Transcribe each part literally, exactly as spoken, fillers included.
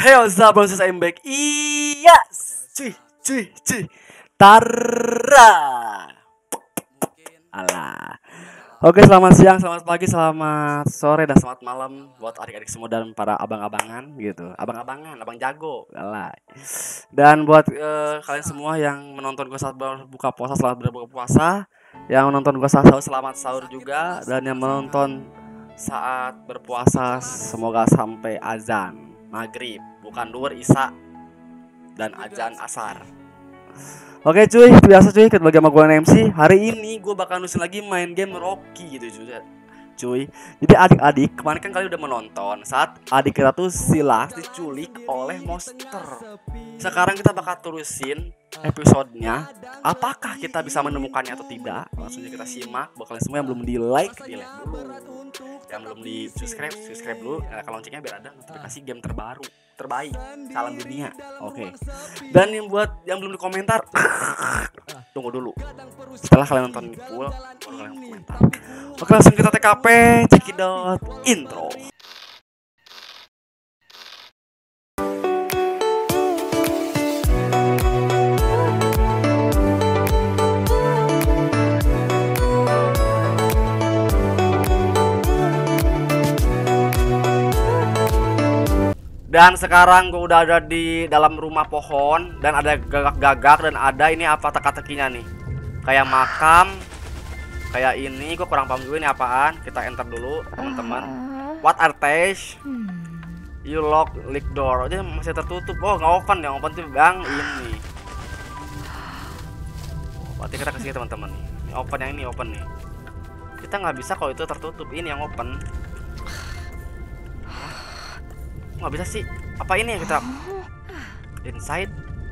Hey, what's up, bro? I'm back. Yes, cuy, cuy, cuy. Tara. Alah. Oke, selamat siang, selamat pagi, selamat sore, dan selamat malam buat adik-adik semua dan para abang-abangan gitu. Abang-abangan, abang jago. Alah. Dan buat uh, kalian semua yang menonton gue saat berbuka puasa, selamat berbuka puasa. Yang menonton gue saat sahur, selamat sahur juga. Dan yang menonton saat berpuasa, semoga sampai azan maghrib, bukan duhur, isya, dan azan asar. Oke cuy, biasa cuy, ketemu lagi sama gue M C. Hari ini gue bakal nusin lagi main game Rocky gitu cuy. Cuy, jadi adik-adik, kemarin kan kalian udah menonton saat adik kita tuh Silas diculik oleh monster. Sekarang kita bakal terusin episodenya. Apakah kita bisa menemukannya atau tidak? Langsung aja kita simak. Buat kalian semua yang belum di like, di like dulu. Yang belum di subscribe, subscribe dulu. Nyalakan loncengnya biar ada notifikasi game terbaru, terbaik, salam dunia. Oke. Okay. Dan yang buat yang belum di komentar, tunggu dulu. Setelah kalian nonton full, baru kalian komentar. Oke, langsung kita T K P, cekidot, intro. Dan sekarang gue udah ada di dalam rumah pohon dan ada gagak-gagak dan ada ini apa teka-tekinya nih. Kayak makam, kayak ini, gue kurang paham juga ini apaan. Kita enter dulu teman-teman. What are these? You lock lick door. Aja masih tertutup. Oh nggak open, yang open tuh bang ini. Oh, berarti kita kesini teman-teman. Ini open, yang ini open nih. Kita nggak bisa kalau itu tertutup. Ini yang open. Nggak bisa sih. Apa ini yang kita inside?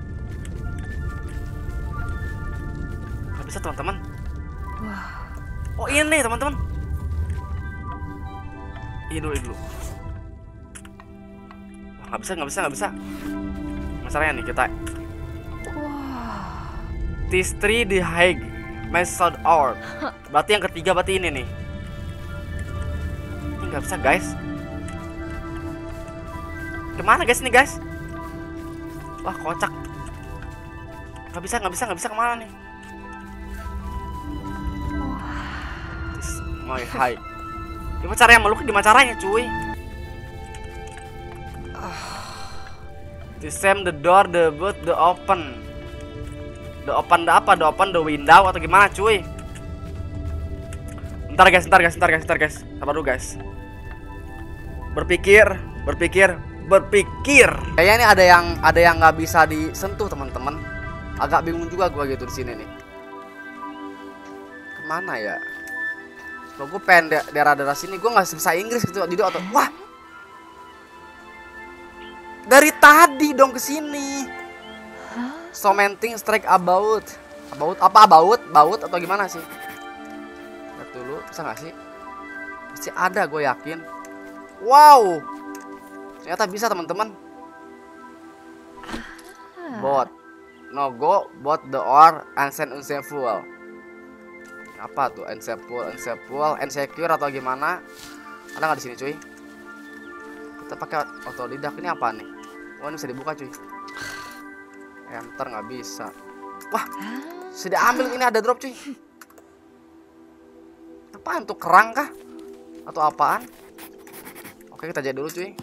Nggak bisa teman-teman. Oh ini teman-teman. Ini dulu, ini dulu. Wah, nggak bisa, nggak bisa, nggak bisa. Masalahnya nih kita. This tree the high method orb. Berarti yang ketiga berarti ini nih. Ini nggak bisa guys. Kemana guys nih guys? Wah kocak. Nggak bisa, nggak bisa, nggak bisa kemana nih? This my high. Gimana caranya meluk? Gimana caranya cuy? The same the door, the boot, the open. The open the apa? The open the window atau gimana cuy? Ntar guys, ntar guys, ntar guys, ntar guys. Sabar dulu guys. Berpikir, berpikir. berpikir. Kayaknya ini ada yang ada yang nggak bisa disentuh teman-teman. Agak bingung juga gue gitu di sini nih. Kemana ya? Kalau gue pengen da daerah-daerah sini, gue nggak bisa Inggris gitu. Jadi otot, wah. Dari tadi dong ke sini. So many things strike about. About apa about? About atau gimana sih? Lihat dulu, bisa nggak sih? Pasti ada, gue yakin. Wow. Ternyata bisa teman-teman. Bot no go bot the or unsend unsafeable. Apa tuh unsafeable, unsafeable, insecure atau gimana? Ada nggak di sini cuy? Kita pakai otodidak. Ini apa nih? Wah ini bisa dibuka cuy. Enter nggak bisa. Wah sudah ambil, ini ada drop cuy. Apaan tuh, kerang kah? Atau apaan? Oke kita jadi dulu cuy.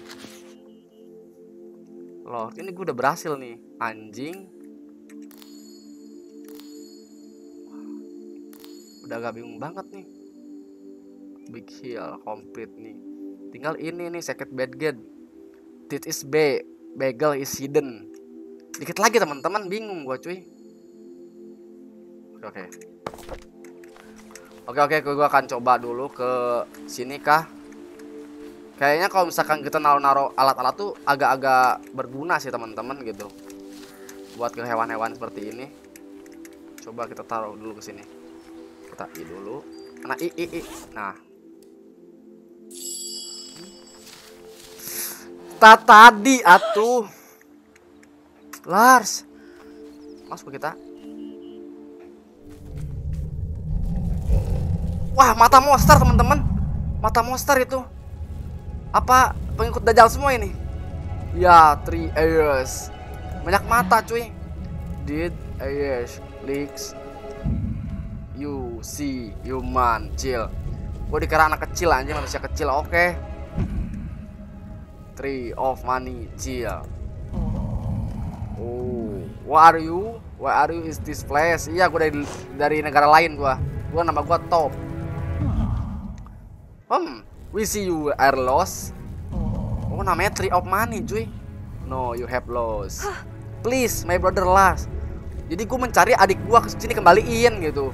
Loh, ini gue udah berhasil nih, anjing. Udah agak bingung banget nih. Big Hill complete nih. Tinggal ini nih, secret bedget. This is B, bagel is hidden. Dikit lagi teman-teman, bingung gue cuy. Oke oke. Oke oke, gue akan coba dulu ke sini kah? Kayaknya kalau misalkan kita naruh-naruh alat-alat tuh agak-agak berguna sih teman-teman gitu. Buat ke hewan-hewan seperti ini. Coba kita taruh dulu ke sini. Kita i dulu. Nah, i i i. Nah. Ta tadi atuh. Lars. Masuk kita. Wah, mata monster teman-teman. Mata monster itu. Apa pengikut Dajjal semua ini? Ya, three ears. Banyak mata cuy. Did ears leaks. You see human chill. Gue dikira anak kecil anjing, manusia kecil. Oke. Okay. Three of money chill. Oh, where are you? Where are you is this place? Iya, gue dari dari negara lain gue. Gue nama gue Top. Hmm, we see you are lost. Oh, namanya Tree of Money, cuy. No, you have lost. Please, my brother last. Jadi gue mencari adik gue ke sini kembaliin gitu.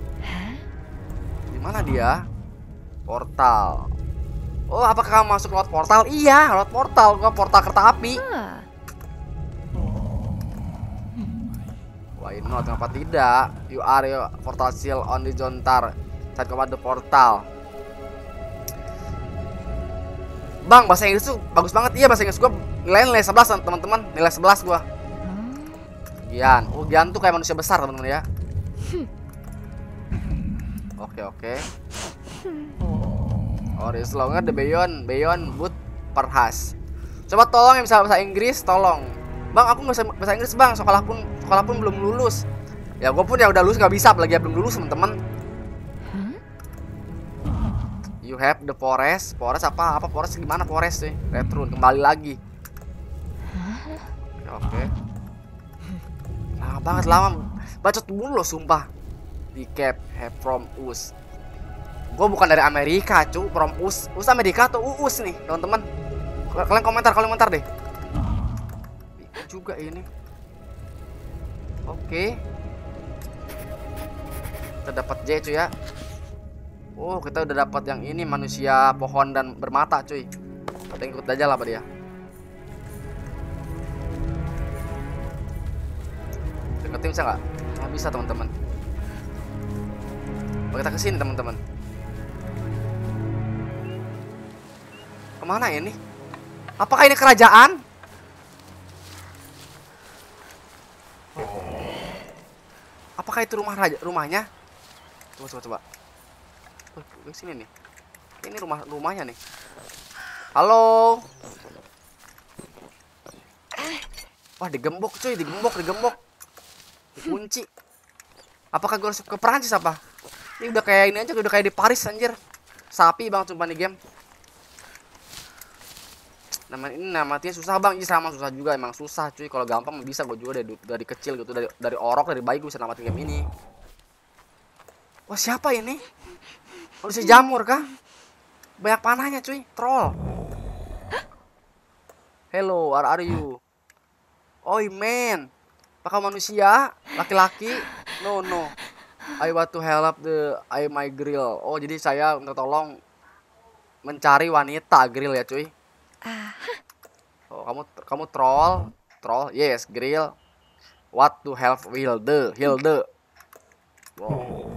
Di mana dia? Portal. Oh, apakah kamu masuk lewat portal? Iya, lewat portal. Gua portal kereta api. Why not? Kenapa tidak? You are your portal seal on the jontar. Saat kepada the portal. Bang, bahasa Inggris tuh bagus banget. Iya, bahasa Inggris gua nilai nilai sebelas teman-teman. Nilai sebelas gua. Gian. Oh, Gian tuh kayak manusia besar, teman-teman ya. Oke, oke. Oh, is longer the beyond beyond but perhas. Coba tolong yang bisa bahasa Inggris, tolong. Bang, aku nggak bisa bahasa Inggris, Bang. Sekolah pun sekolah pun belum lulus. Ya, gue pun ya udah lulus nggak bisa, apalagi ya belum lulus, teman-teman. You have the forest. Forest apa? Apa forest gimana forest sih? Return kembali lagi. Oke. Okay. Lama banget lama. Bacot mulu loh, sumpah. Recap have from us. Gue bukan dari Amerika, cu. From us. Us Amerika atau uus nih, teman-teman. Kalian komentar, kalian komentar deh. Ini juga ini. Oke. Kita dapat J, cuy ya. Oh, kita udah dapat yang ini, manusia pohon dan bermata, cuy. Kita ikut aja lah, Pak dia. Deketin bisa nggak? Nggak bisa, teman-teman. Kita kesini, teman-teman. Kemana ini? Apakah ini kerajaan? Apakah itu rumah raja, rumahnya? Coba coba coba. Oh, sini nih. Ini rumah rumahnya nih. Halo. Wah, digembok cuy, digembok, digembok. Dikunci. Apakah gue harus ke Perancis apa? Ini udah kayak ini aja, udah kayak di Paris anjir. Sapi bang cuma di game. Nama ini namanya susah bang, ini sama susah juga, emang susah cuy. Kalau gampang bisa gue juga dari, dari kecil gitu, dari dari orok dari bayi gue bisa namatin game ini. Wah, siapa ini? Manusia jamur kah? Banyak panahnya cuy, troll. Hello, where are you? Oi man, apakah manusia? Laki-laki? No no, I want to help the I my grill. Oh, jadi saya minta tolong mencari wanita grill ya cuy. Oh, kamu kamu troll, troll, yes, grill. What to help Hilde, Hilde. Wow.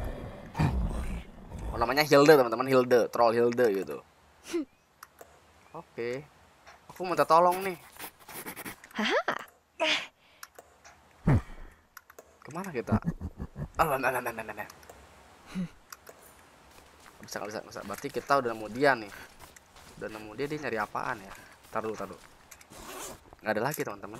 Oh, namanya Hilde teman-teman, Hilde, troll Hilde gitu. Oke, okay. Aku minta tolong nih. Kemana kita? Ah, nah, nah, nah, nah, nah. Bisa nggak bisa, bisa? Berarti kita udah nemu dia nih. Udah nemu dia, dia nyari apaan ya? Taruh dulu, taruh. Nggak ada lagi teman-teman.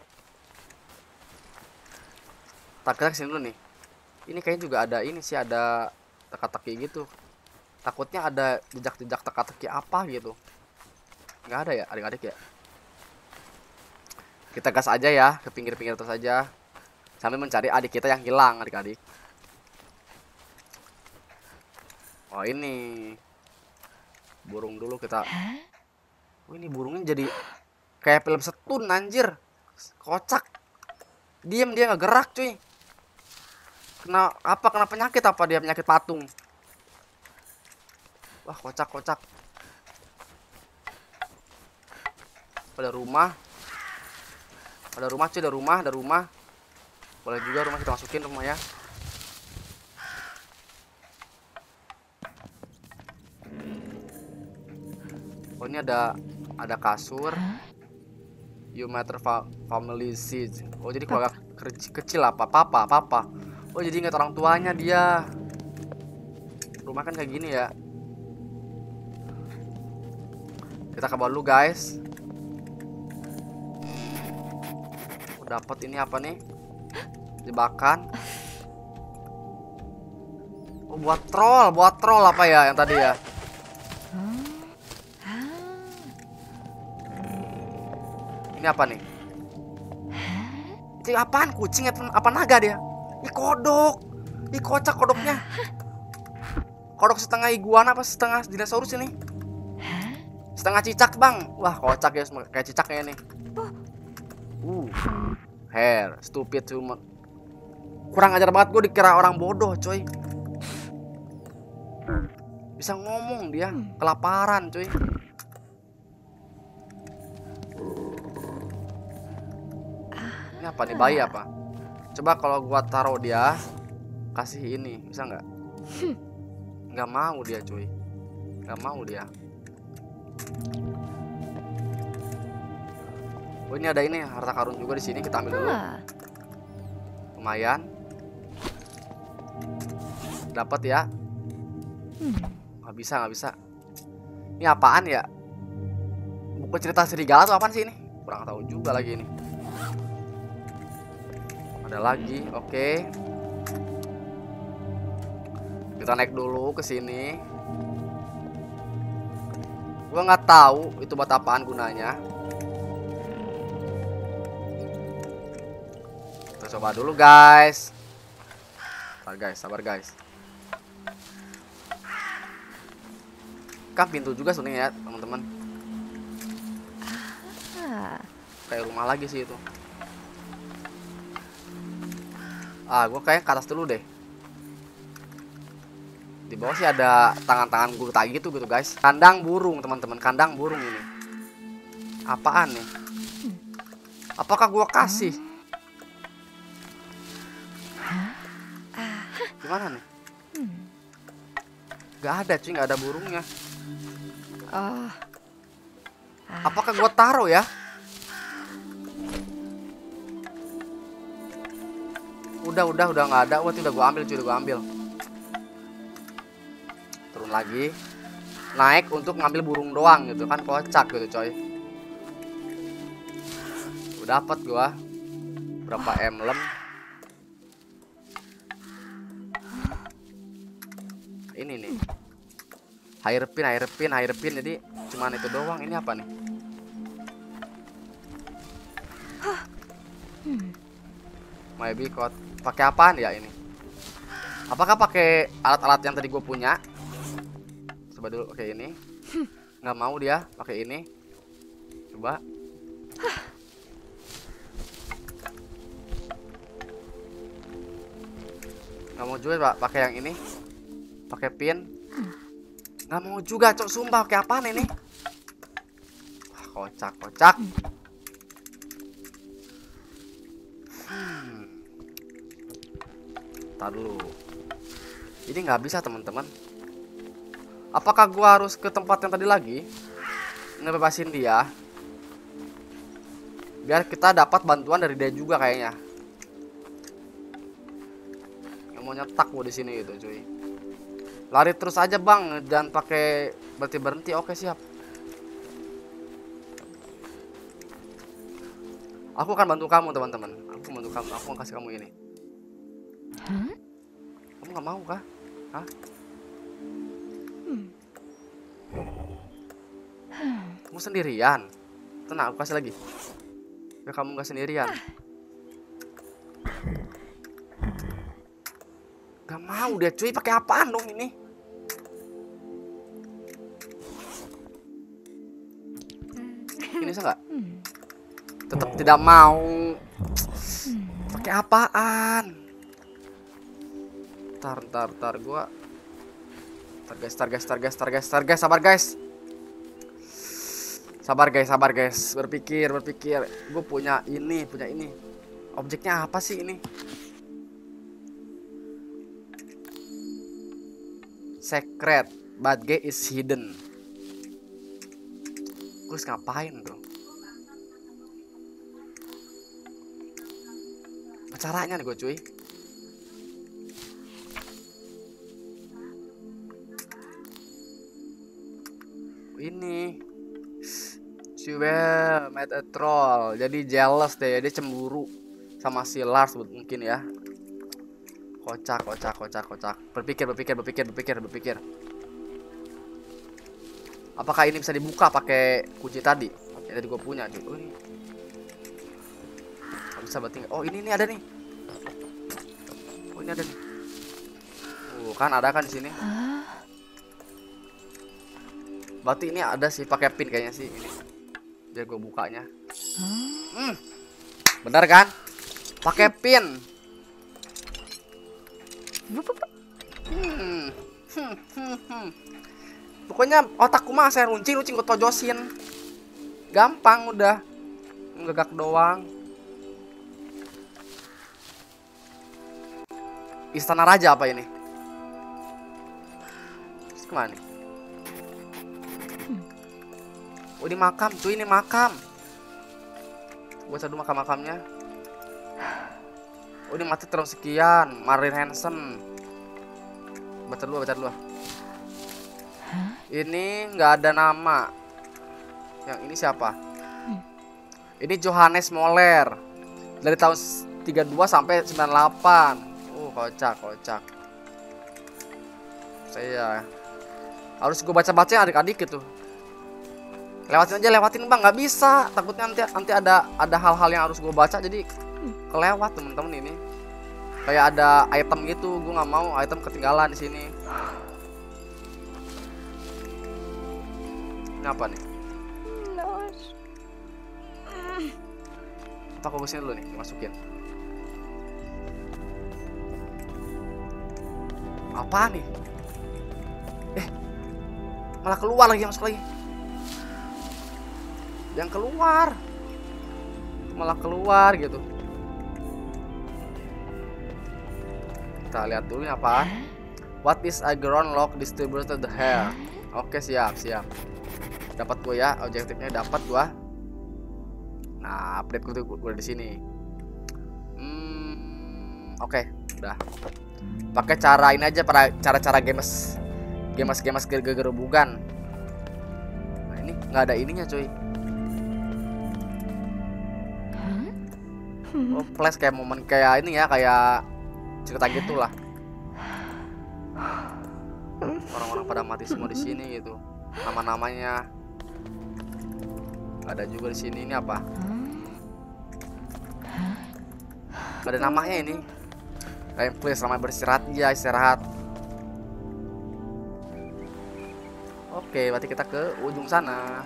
Tak kita kesini dulu nih. Ini kayaknya juga ada ini sih, ada teka-teki gitu. Takutnya ada jejak-jejak teka-teki apa gitu. Nggak ada ya adik-adik ya. Kita gas aja ya, ke pinggir-pinggir terus aja. Sambil mencari adik kita yang hilang adik-adik. Oh ini burung dulu kita. Oh ini burungnya jadi kayak film setun anjir. Kocak. Diam dia nggak gerak cuy. Kena apa? Kena penyakit apa dia? Penyakit patung. Wah kocak kocak. Ada rumah. Ada rumah cuy, ada rumah, ada rumah. Boleh juga rumah kita masukin rumah ya. Oh ini ada ada kasur. You matter fa family seat. Oh jadi keluarga kecil apa papa papa. Oh jadi ingat orang tuanya dia. Rumah kan kayak gini ya. Kita ke bawah dulu guys. dapat ini apa nih? Jebakan. Oh, buat troll, buat troll apa ya yang tadi ya? Ini apa nih? Ini apaan? Kucing apa, apa naga dia? Ini kodok. Ini kocak kodoknya. Kodok setengah iguana apa setengah dinosaurus ini? Setengah cicak bang. Wah kocak ya, kayak cicaknya ini. Uh, hair, stupid human. Kurang ajar banget, gue dikira orang bodoh coy. Bisa ngomong dia, kelaparan coy. Ini apa nih, bayi apa? Coba kalau gua taruh dia, kasih ini, bisa nggak? Nggak mau dia cuy, nggak mau dia. Oh ini ada ini harta karun juga di sini, kita ambil dulu. Lumayan, dapat ya? Nggak bisa, nggak bisa. Ini apaan ya? Buku cerita serigala atau apaan sih ini? Kurang tahu juga lagi ini. Ada lagi, oke. Kita naik dulu ke sini. Gua nggak tahu itu buat apaan gunanya. Kita coba dulu guys. Sabar guys, sabar guys. Kan pintu juga sebenarnya ya teman-teman. Kayak rumah lagi sih itu. Ah, gue kayak ke atas dulu deh. Di bawah sih ada tangan-tangan guru tadi gitu gitu guys. Kandang burung teman-teman, kandang burung ini. Apaan nih? Apakah gue kasih? Gimana nih? Gak ada cuy, gak ada burungnya. Apakah gue taruh ya? Udah, udah, udah nggak ada. Wah, udah gue ambil, cuy, udah gue ambil. Turun lagi, naik untuk ngambil burung doang gitu kan, kocak gitu coy. Udah dapat gue berapa emblem. Ini nih, hairpin, hairpin, hairpin. Jadi cuman itu doang. Ini apa nih? Maybe kok pakai apaan ya ini? Apakah pakai alat-alat yang tadi gue punya? Coba dulu pakai ini. Nggak mau dia pakai ini. Coba. Nggak mau juga pak pakai yang ini. Pakai pin. Nggak mau juga cok, sumpah. Pakai apaan ini? Wah, kocak, kocak. Hmm. Ntar dulu. Ini nggak bisa teman-teman. Apakah gua harus ke tempat yang tadi lagi, ngebebasin dia, biar kita dapat bantuan dari dia juga kayaknya. Yang mau nyetak gua di sini gitu cuy. Lari terus aja bang, jangan pakai berhenti berhenti. Oke siap. Aku akan bantu kamu teman-teman. Aku bantu kamu. Aku akan kasih kamu ini. Kamu nggak mau kah? Hah? Kamu sendirian? Tenang, aku kasih lagi. Biar kamu nggak sendirian. Gak mau dia cuy, pakai apaan dong ini? Ini bisa nggak? Tetap tidak mau. Pakai apaan? Tar, tar, tar, gua. Tar guys, tar guys, tar guys, tar guys, tar guys, sabar guys. Sabar guys, sabar guys. Berpikir, berpikir. Gue punya ini, punya ini. Objeknya apa sih ini? Secret, but gate is hidden. Gue harus ngapain tuh? Apa caranya nih gue cuy? Ini. She will made a troll. Jadi jealous deh, dia cemburu sama si Lars mungkin ya. Kocak, kocak, kocak, kocak. Berpikir, berpikir, berpikir, berpikir, berpikir. Apakah ini bisa dibuka pakai kunci tadi? Yang tadi gue punya. Oh, ini. Gak bisa berarti. Oh, ini nih ada nih. Oh, ini ada nih. Uh, kan ada kan di sini. Berarti ini ada sih pakai pin kayaknya sih ini. Biar gue bukanya. Hmm. Benar kan? Pakai pin. Hmm. Hmm, hmm, hmm. Pokoknya otakku mah saya runcing, runcing gue tojosin. Gampang udah. Ngegak doang. Istana Raja apa ini? Terus kemana nih? Oh, ini makam, cuy, ini makam. Gue cari dulu makam-makamnya. Oh, ini mati terus sekian, Marilyn Hanson. Baca dulu, baca dulu. Ini nggak ada nama. Yang ini siapa? Ini Johannes Moller. Dari tahun tiga puluh dua sampai sembilan puluh delapan. Uh, kocak, kocak. Saya harus gue baca-baca yang adik-adik gitu. Lewatin aja, lewatin bang, nggak bisa. Takutnya nanti nanti ada ada hal-hal yang harus gue baca, jadi kelewat temen-temen ini. Kayak ada item gitu, gue nggak mau item ketinggalan di sini. Ini apa nih? Apa aku kesini dulu nih, masukin. Apa nih? Eh, malah keluar lagi, masuk lagi. Yang keluar, malah keluar gitu. Kita lihat dulu ini apa. What is a ground lock distributed the hair? Oke, siap, siap. Dapat gue ya, objektifnya dapat gua. Nah, update gue gue di sini. Hmm, oke, okay, udah. Pakai cara ini aja, para cara-cara games, games games geger-gerubugan. Nah, ini nggak ada ininya, cuy. Oh, flash kayak momen kayak ini ya, kayak cerita gitulah. Orang-orang pada mati semua di sini gitu. Nama-namanya ada juga di sini. Ini apa? Ada namanya ini. Kayak please, ramai beristirahat ya, istirahat. Oke, berarti kita ke ujung sana.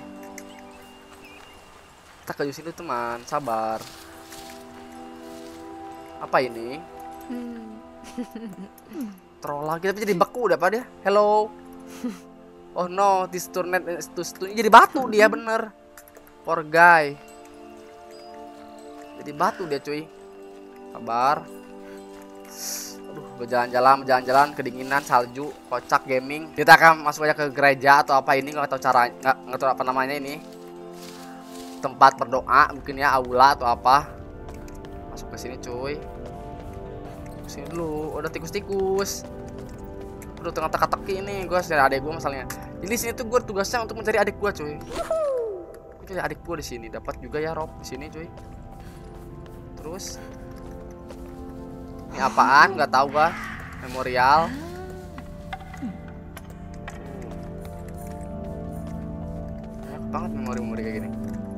Kita ke ujung sini teman, sabar. Apa ini? Troll lagi, tapi jadi beku udah apa dia? Hello. Oh no, this turnet jadi batu dia, bener. Poor guy. Jadi batu dia, cuy. Sabar. Aduh, berjalan-jalan, berjalan-jalan, kedinginan, salju, kocak gaming. Kita akan masuk aja ke gereja atau apa ini, nggak tahu cara, nggak nggak tahu apa namanya ini. Tempat berdoa mungkin ya, aula atau apa. Masuk ke sini, cuy. Sini dulu, udah tikus-tikus. Udah tengah teka-teki ini, gue cari adik gue masalahnya. Jadi sini tuh gue tugasnya untuk mencari adik gue, cuy. Gue cari adik gue di sini, dapat juga ya Rob di sini, cuy. Terus ini apaan? Nggak tahu gua. Memorial. Banyak banget memori-memori kayak gini.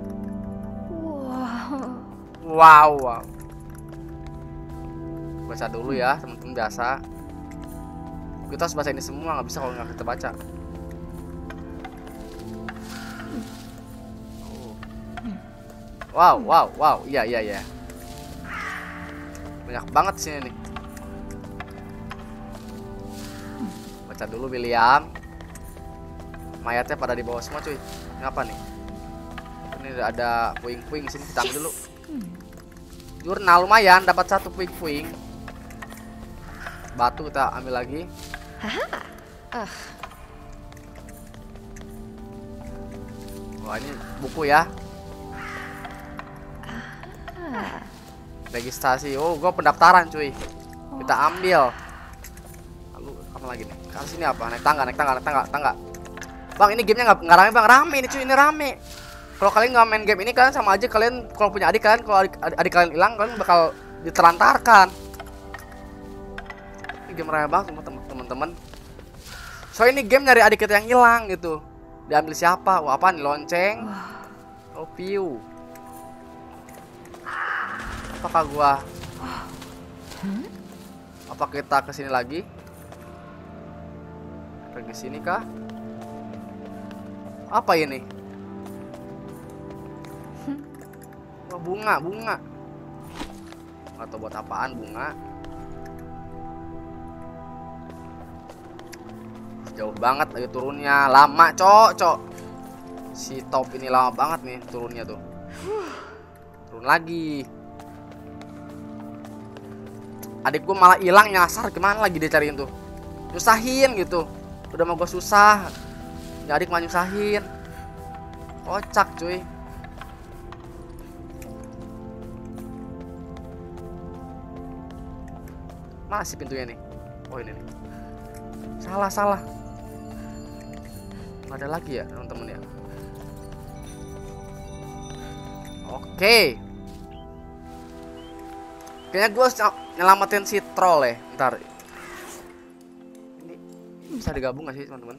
Wow. Wow, wow. Baca dulu ya, teman-teman biasa. Kita harus baca ini semua, nggak bisa kalau nggak kita baca. Wow, wow, wow. Iya, iya, iya. Banyak banget sini nih. Baca dulu William. Mayatnya pada di bawah semua, cuy. Ini apa nih? Ini ada puing-puing sini, kita ambil dulu. Jurnal lumayan, dapat satu puing-puing. Batu kita ambil lagi. Wah, ini buku ya. Registrasi. Oh, gue pendaftaran, cuy. Kita ambil. Lalu apa lagi nih? Ke sini apa? Naik tangga, naik tangga, naik tangga, tangga. Bang, ini gamenya nggak nggak rame, bang. Rame ini, cuy. Ini rame. Kalau kalian nggak main game ini, kalian sama aja kalian kalau punya adik kalian, kalau adik, adik, adik kalian hilang, kalian bakal ditelantarkan. Ini game raya banget teman-teman. So ini game nyari adik kita yang hilang gitu. Diambil siapa? Wah, apa nih, lonceng? Oh, piu. Apakah gua? Apa kita kesini lagi? Ke sini kah? Apa ini? Oh, bunga, bunga. Nggak tahu buat apaan bunga. Jauh banget lagi turunnya, lama cok cok. Si top ini lama banget nih turunnya tuh. Turun lagi. Adik gue malah hilang, nyasar, gimana lagi dia cariin tuh? Nyusahin gitu. Udah mau gue susah, ya adik malah nyusahin. Kocak cuy. Mana sih pintunya nih? Oh ini nih. Salah salah. Nggak ada lagi ya teman-teman ya. Oke. Kayaknya gue nyelamatin si troll ya. Ntar. Ini bisa digabung gak sih teman-teman?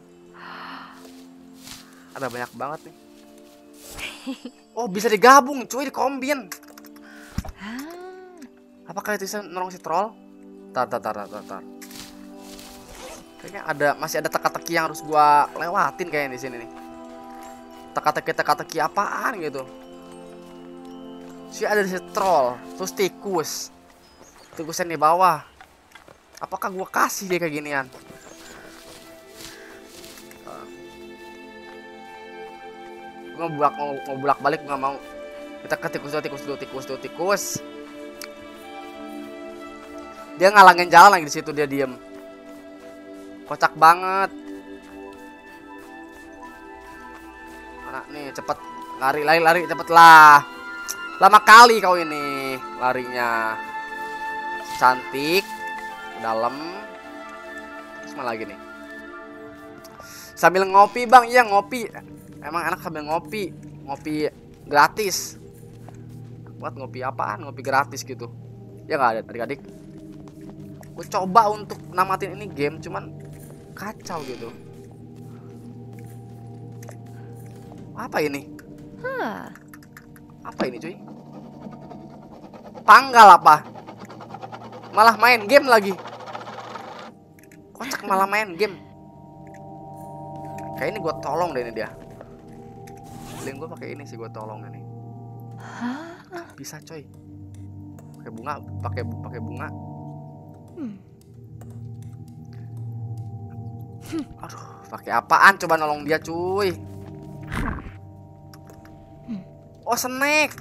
Ada banyak banget nih. Oh bisa digabung cuy, dikombin. Apakah itu bisa nolong si troll? Tar tar tar tar tar. Kayaknya ada, masih ada teka-teki yang harus gua lewatin kayaknya di sini nih. Teka-teki teka-teki apaan gitu. Si ada si troll, terus tikus. Tikusnya di bawah. Apakah gua kasih dia kayak ginian? Gua mau bulak mau, mau bulak balik nggak mau. Kita ke tikus dulu, tikus dulu, tikus dulu, tikus. Dia ngalangin jalan lagi di situ, dia diem. Kocak banget. Mana nih, cepet lari lari lari cepet lah. Lama kali kau ini larinya. Cantik, dalam. Terus mana lagi nih? Sambil ngopi bang, iya ngopi. Emang enak sambil ngopi, ngopi gratis. Buat ngopi apaan? Ngopi gratis gitu. Ya nggak ada adik-adik. Gue coba untuk namatin ini game, cuman kacau gitu. Apa ini? Huh. Apa ini cuy? Panggal apa? Malah main game lagi. Kocak malah main game. Kayak ini gue tolong deh ini dia. Link gue pakai ini sih, gue tolong ini. Hah? Bisa coy. Pakai bunga, pakai pakai bunga. Hmm. Aduh, pakai apaan coba nolong dia cuy? Oh, snack.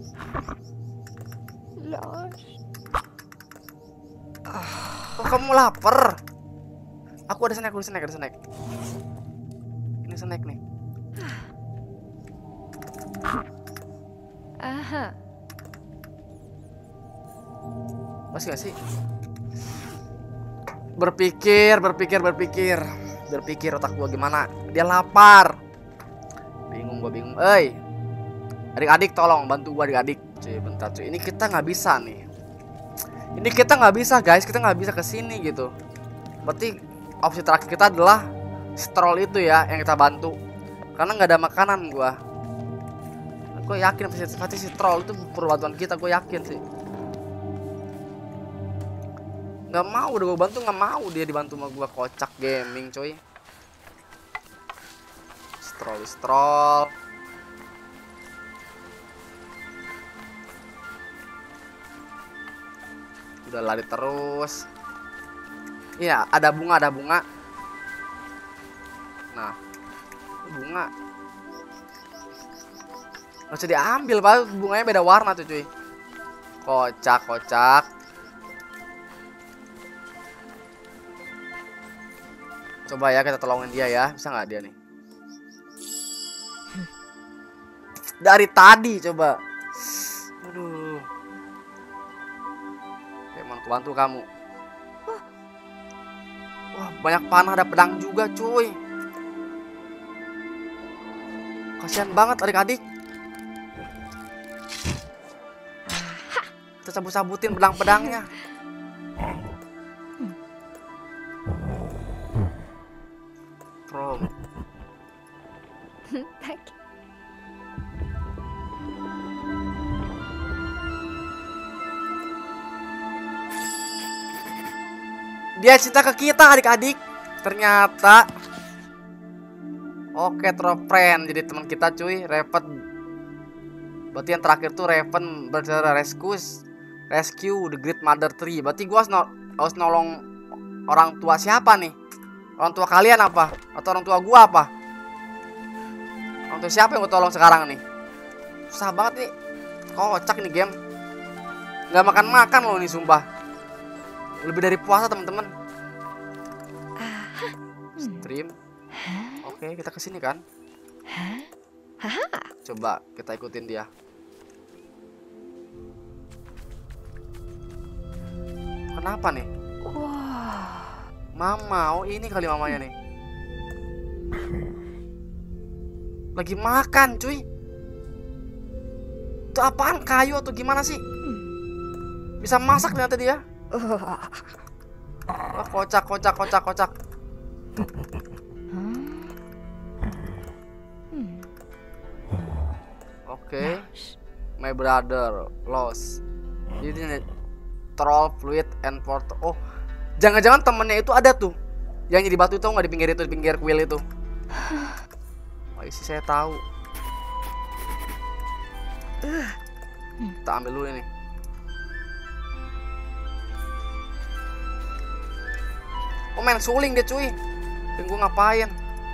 Oh, kamu lapar? Aku ada snack, ada snack, ada snack. Ini snack nih. Aha. Masih gak sih? Berpikir, berpikir, berpikir. Berpikir otak gua gimana? Dia lapar. Bingung gua bingung. Eh, adik-adik tolong bantu gua adik-adik. Cuy, bentar cuy. Ini kita nggak bisa nih. Ini kita nggak bisa guys. Kita nggak bisa kesini gitu. Berarti opsi terakhir kita adalah stroll itu ya yang kita bantu. Karena nggak ada makanan gua. Gue yakin pasti, pasti si troll itu perbantuan kita, gue yakin sih. Nggak mau udah gue bantu, nggak mau dia dibantu sama gue. Kocak gaming coy. Stroll stroll. Udah lari terus. Iya ada bunga, ada bunga. Nah bunga nggak usah diambil, pak, bunganya beda warna tuh cuy. Kocak kocak. Coba ya kita tolongin dia ya, bisa nggak dia nih? Dari tadi coba. Aduh. Kayak mau bantu kamu. Wah banyak panah, ada pedang juga cuy. Kasian banget adik-adik. Kita cabut-cabutin pedang-pedangnya. Bro. Thank you. Dia cinta ke kita adik-adik. Ternyata. Oke, true friend. Jadi teman kita cuy. Raven. Berarti yang terakhir tuh Raven bercerita rescue Rescue the Great Mother Tree. Berarti gua harus, no harus nolong orang tua siapa nih? Orang tua kalian apa? Atau orang tua gua apa? Orang tua siapa yang gua tolong sekarang nih? Susah banget nih. Kocak nih game. Gak makan-makan loh nih sumpah. Lebih dari puasa teman-teman. Stream. Oke, kita kesini kan? Coba kita ikutin dia. Kenapa nih? Wah. Mama, oh ini kali mamanya nih. Lagi makan cuy. Itu apaan? Kayu atau gimana sih? Bisa masak ternyata dia. Wah, kocak, kocak, kocak, kocak. Oke, okay. My brother lost. Jadi ini troll fluid and portal. Oh, jangan-jangan temennya itu ada tuh. Yang jadi batu itu nggak di pinggir itu, di pinggir kuil itu. Oh, isi saya tahu. Kita ambil dulu ini. Oh main suling dia cuy. Dan gue ngapain?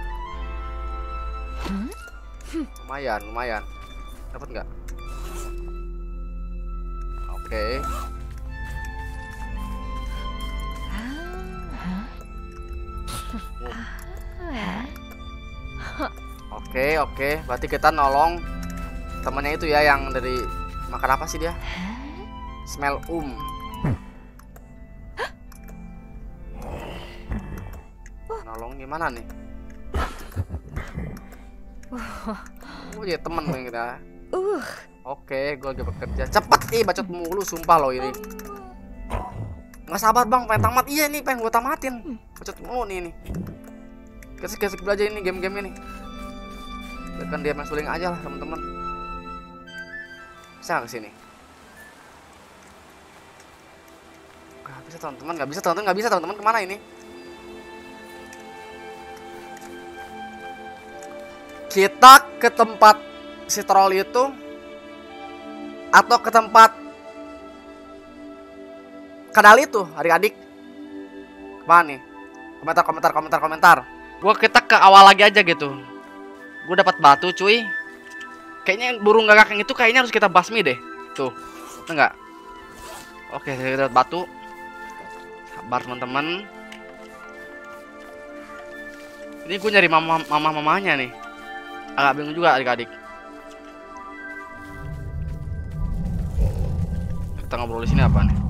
Lumayan, lumayan. Dapat nggak? Oke. Oke, oke. Berarti kita nolong temannya itu ya yang dari makan apa sih dia? Smell um. Nolong gimana nih? Oh ya temen nih kita. Uh. Oke, gue lagi bekerja. Cepet nih, bacot mulu sumpah loh ini. Nggak sabar bang, pengen tamat. Iya nih, pengen gue tamatin. Bacot mulu nih ini. Kita skip aja ini game-game ini. Biarkan dia main suling aja lah teman-teman. Bisa nggak kesini? Gak bisa teman-teman, nggak bisa teman-teman, nggak bisa teman-teman. Kemana ini? Kita ke tempat si troll itu atau ke tempat kadal itu, adik-adik? Kemana nih? Komentar, komentar, komentar, komentar. Gua kita ke awal lagi aja gitu. Gue dapat batu, cuy. Kayaknya burung gagak yang itu kayaknya harus kita basmi deh. Tuh, enggak? Oke, kita dapat batu. Sabar teman-teman. Ini gue nyari mama mama mamanya nih. Agak bingung juga adik-adik. Kita ngobrol di sini apa nih?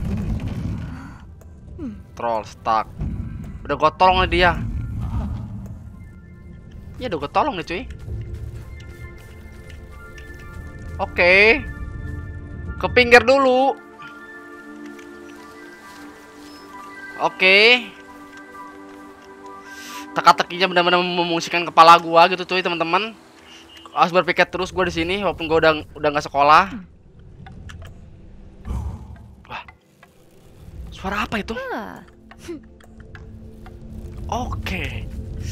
Troll stuck. Udah gue tolong nih dia. Ya udah gue tolong nih cuy. Oke. Ke pinggir dulu. Oke. Teka-tekinya benar-benar memungsikan kepala gua gitu cuy teman-teman. Harus berpikir terus gua di sini walaupun gua udah udah nggak sekolah. Wah. Suara apa itu? Oke.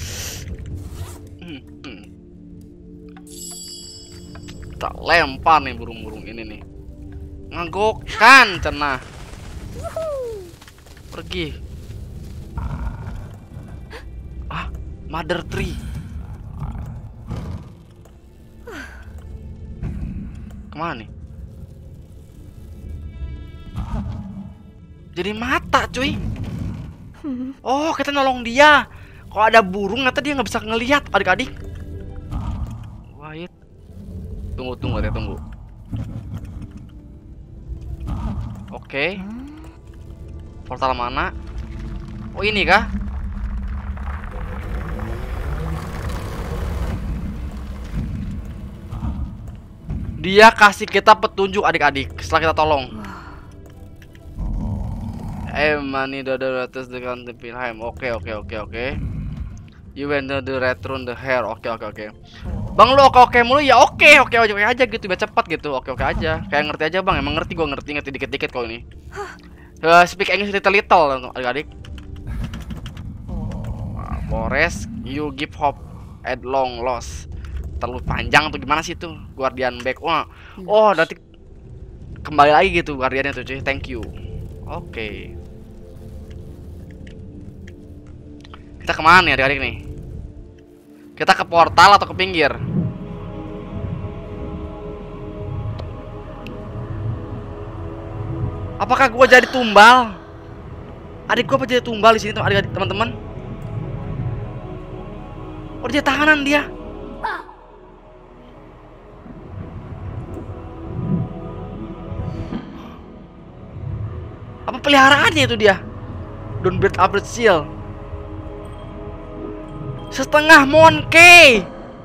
Hmm, hmm. Tak lempar nih burung-burung ini nih. Ngagokkan cenah. Pergi. Mother Tree. Kemana nih? Jadi mata cuy. Oh kita nolong dia. Kalau ada burung nanti dia nggak bisa ngelihat adik-adik. Wait. Tunggu tunggu ya tunggu. Oke. Portal mana? Oh ini kah? Dia kasih kita petunjuk adik-adik setelah kita tolong. Eh, money the ratus the country Pilheim. Oke, oke, oke, oke. You went the return the hair. Oke, oke, oke. Bang lu oke oke mulu ya, oke oke oke aja gitu, biar cepat gitu. Oke oke aja. Kayak ngerti aja, Bang. Emang ngerti, gua ngerti ngerti dikit-dikit kok ini. Uh, speak English little little adik-adik. Forest, you give hope at long loss. Terlalu panjang tuh, gimana sih tuh? Guardian back. Wah. Oh, nanti kembali lagi gitu guardiannya tuh, cuy. Thank you. Oke. Okay. Kita kemana nih adik-adik nih? Kita ke portal atau ke pinggir? Apakah gua jadi tumbal? Adik gua apa jadi tumbal di sini, adik-adik teman-teman? Oh, dia tahanan dia. Apa peliharaannya itu dia? Don't break up the seal. Setengah monkey.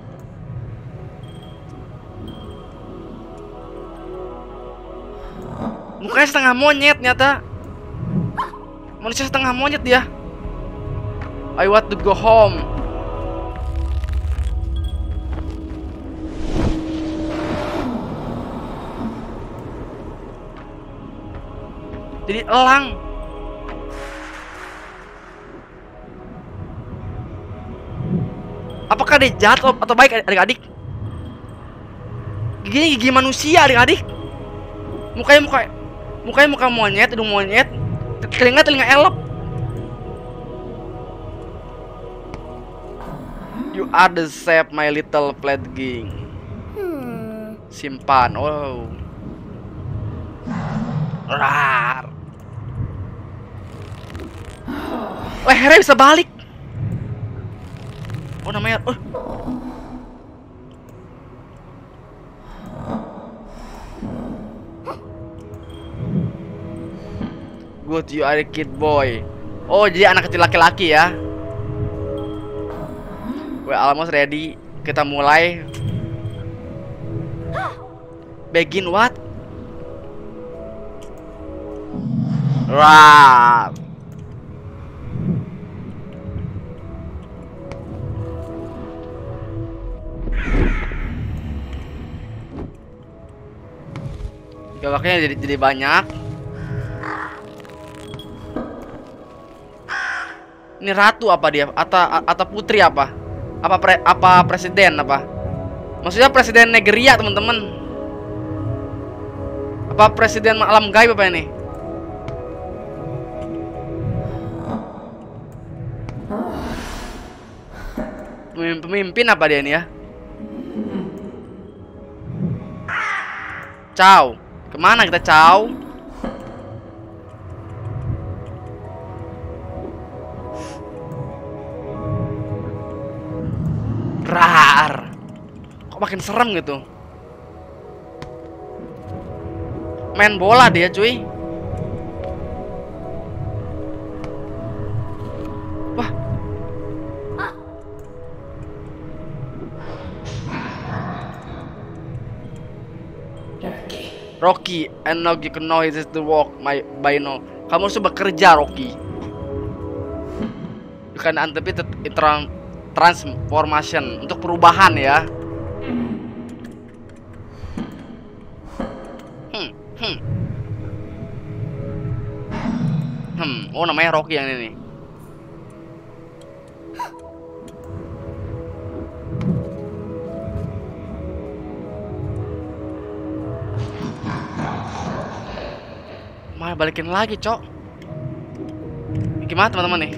Mukanya setengah monyet nyata. Manusia setengah monyet dia. I want to go home. Jadi elang. Apakah dia jahat atau baik adik-adik? Giginya gigi manusia adik-adik. Mukanya muka mukanya muka monyet, hidung monyet, telinga telinga elep. You are the save my little pledging. Simpan. Oh. Rar. Lehernya bisa balik. Oh namanya. Oh. Good, you are a kid boy. Oh jadi anak kecil laki-laki ya. We're almost ready. Kita mulai. Begin what? Rar. Galaknya jadi jadi banyak. Ini ratu apa dia? Atau atau putri apa? Apa pre, apa presiden apa? Maksudnya presiden Negeria, teman-teman. Apa presiden alam gaib apa ini? Pemimpin apa dia ini ya? Ciao. Kemana kita, Ciao? Rar. Kok makin serem gitu? Main bola dia, cuy. Wah. Rocky, and now you can know it is the work my by now. Kamu harus bekerja, Rocky. You can anticipate it trans transformation, untuk perubahan ya. Hmm, hmm. Hmm, oh namanya Rocky yang ini nih. Malah balikin lagi, Cok. Gimana teman-teman nih?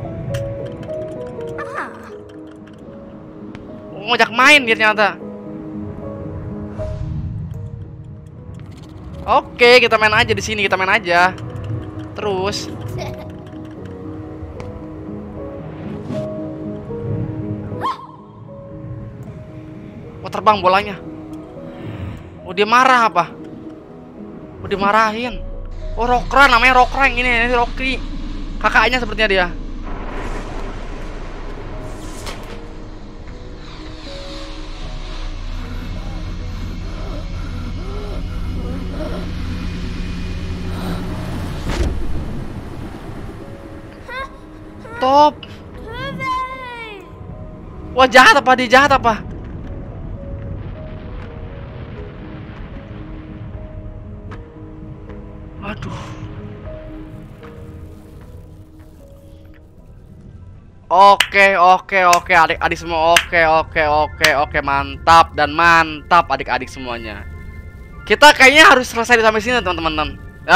Ngajak main dia ternyata. Oke, kita main aja di sini, kita main aja. Terus. Oh, terbang bolanya. Oh, dia marah apa? Oh, dimarahin. Oh, Rokra namanya, Rokra yang ini, ini Rocky. Kakaknya sepertinya dia. stop. Wah, jahat apa dia, jahat apa? Aduh. Oke, oke, oke, adik-adik semua. Oke, oke, oke, oke, mantap dan mantap adik-adik semuanya. Kita kayaknya harus selesai sampai sini, teman-teman.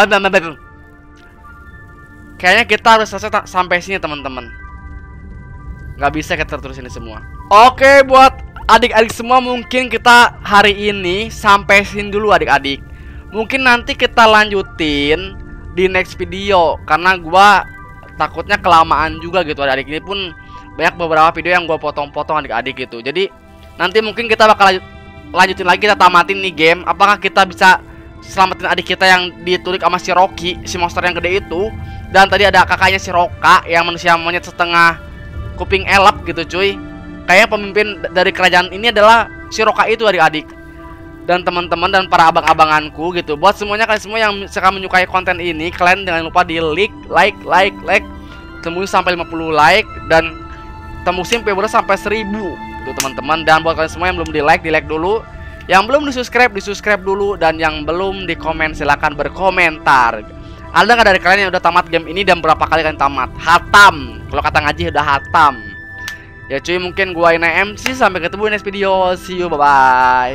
Kayaknya kita harus selesai sampai sini, teman-teman. Nggak bisa kita terus ini semua. Oke, buat adik-adik semua, mungkin kita hari ini sampai sini dulu adik-adik. Mungkin nanti kita lanjutin di next video, karena gua takutnya kelamaan juga gitu adik-adik. Ini pun banyak beberapa video yang gua potong-potong adik-adik gitu. Jadi nanti mungkin kita bakal lanjut, lanjutin lagi, kita tamatin nih game. Apakah kita bisa selamatin adik kita yang ditulik sama si Rocky, si monster yang gede itu. Dan tadi ada kakaknya si Roka yang manusia monyet setengah kuping elap gitu cuy. Kayaknya pemimpin dari kerajaan ini adalah si Roka itu adik-adik. Dan teman-teman dan para abang-abanganku gitu. Buat semuanya, kalian semua yang sekarang menyukai konten ini, kalian jangan lupa di like, like, like, like, tembus sampai lima puluh like. Dan tembusin Februari sampai seribu tuh teman-teman. Dan buat kalian semua yang belum di like, di like dulu. Yang belum di subscribe, di subscribe dulu. Dan yang belum di komen, silahkan berkomentar. Ada nggak dari kalian yang udah tamat game ini dan berapa kali kalian tamat? Hatam. Kalau kata ngaji udah hatam. Ya cuy, mungkin gua ini M C. Sampai ketemu di next video. See you, bye bye.